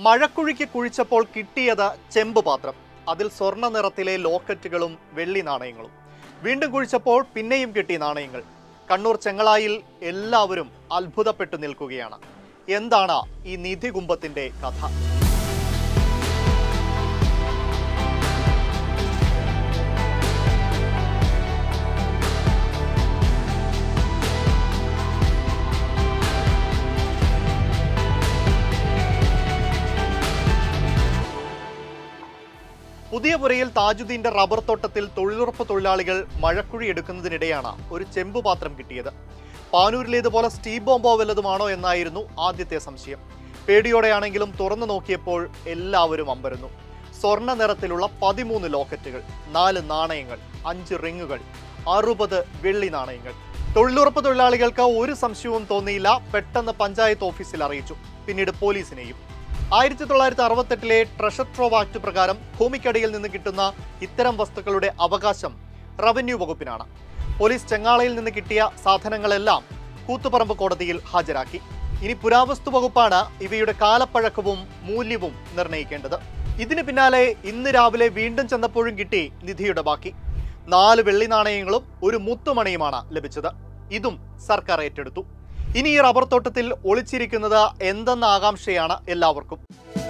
മഴക്കുഴിക്ക് കുഴിച്ചപ്പോൾ കിട്ടിയത് ചെമ്പ് പാത്രം. അതിൽ സ്വർണ്ണ നിറത്തിലെ ലോക്കറ്റുകളും വെള്ളി നാണയങ്ങളും. വീണ്ടും കുഴിച്ചപ്പോൾ പിന്നെയും കിട്ടി നാണയങ്ങൾ. കണ്ണൂർ ചെങ്ങളായിൽ എല്ലാവരും അത്ഭുതപ്പെട്ടു നിൽക്കുകയാണ്. എന്താണ് ഈ നിധി കുംഭത്തിന്റെ കഥ? പുതിയപുരയിൽ താജുദ്ദീന്റെ റബ്ബർ തോട്ടത്തിൽ തൊഴിലുറപ്പ് തൊഴിലാളികൾ മഴക്കുഴി എടുക്കുന്നതിനിടെയാണ് ഒരു ചെമ്പുപാത്രം കിട്ടിയത്. പാനൂരിലേതുപോലെ സ്റ്റീൽ ബോംബോ വല്ലതുമാണോ എന്നായിരുന്നു ആദ്യത്തെ സംശയം. പേടിയോടെയാണെങ്കിലും തുറന്നു നോക്കിയപ്പോൾ എല്ലാവരും അമ്പരന്നു. സ്വർണ്ണ നിറത്തിലുള്ള 13 ലോക്കറ്റുകൾ, 4 നാണയങ്ങൾ, 5 റിങ്ങുകൾ, 60 വെള്ളി നാണയങ്ങൾ. തൊഴിലുറപ്പ് തൊഴിലാളികൾക്ക് ഒരു സംശയവും തോന്നിയില്ല. പെട്ടെന്ന് പഞ്ചായത്ത് ഓഫീസിൽ അറിയിച്ചു, പിന്നീട് പോലീസിനെയും. 1968 ട്രഷർ ട്രോവ് ആക്ട് പ്രകാരം ഭൂമിക്കടിയിൽ നിന്ന് കിട്ടുന്ന ഇത്തരം വസ്തുക്കളുടെ അവകാശം റവന്യൂ വകുപ്പിനാണ്. പോലീസ് ചെങ്ങാളയിൽ നിന്ന് കിട്ടിയ സാധനങ്ങളെല്ലാം കൂത്തുപറമ്പ് കോടതിയിൽ ഹാജരാക്കി. ഇനി പുരാവസ്തു വകുപ്പാണ് ഇവയുടെ കാലപ്പഴക്കവും മൂല്യവും നിർണ്ണയിക്കേണ്ടത്. ഇതിന് പിന്നാലെ ഇന്ന് രാവിലെ വീണ്ടും ചെന്നപ്പോഴും കിട്ടി നിധിയുടെ ബാക്കി. 4 വെള്ളി നാണയങ്ങളും ഒരു മുത്തുമണിയുമാണ് ലഭിച്ചത്. ഇതും സർക്കാർ ഏറ്റെടുത്തു. ഇനി ഈ റബ്ബർ തോട്ടത്തിൽ ഒളിച്ചിരിക്കുന്നത് എന്തെന്ന ആകാംക്ഷയാണ് എല്ലാവർക്കും.